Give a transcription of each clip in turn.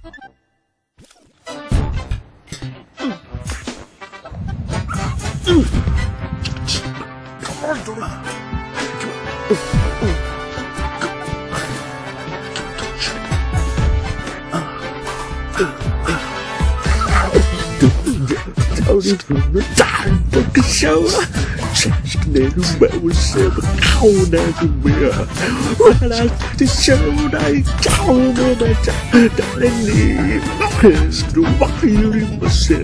到底怎么打这个笑啊？真是那种把我什么好难过呀！我来的手来找我们找，当然你还是忘了我谁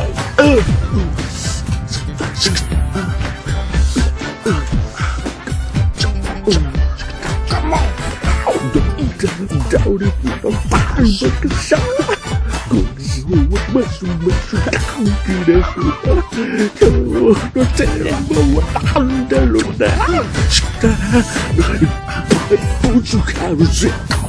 到底不能打这个笑啊？我们是当地的事，可我这么我当的路的，是的，不去看谁。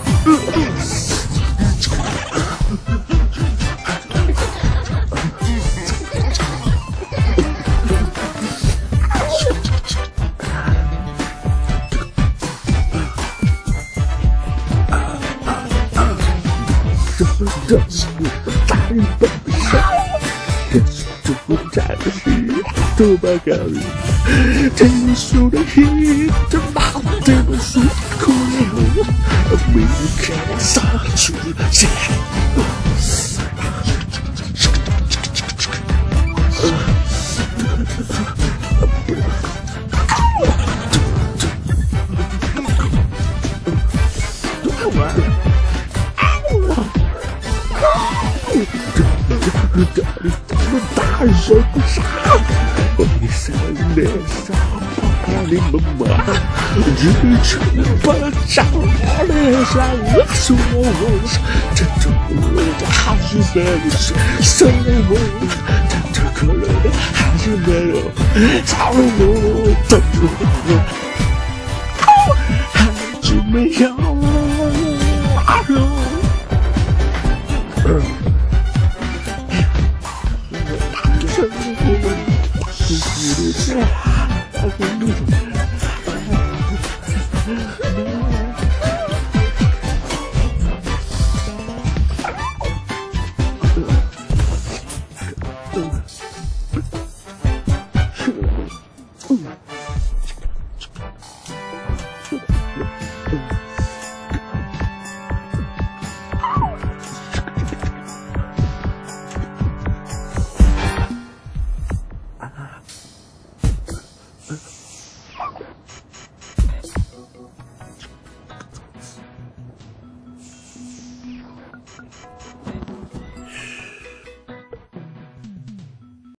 这是我大人本事，这是我战士多巴高人，这是的黑，这马这么舒服，没人看上去谁？大人不傻，你三脸上怕你妈妈，日出不照脸上说我这种的还是没有谁我，这可能还是没有找我的还是没有。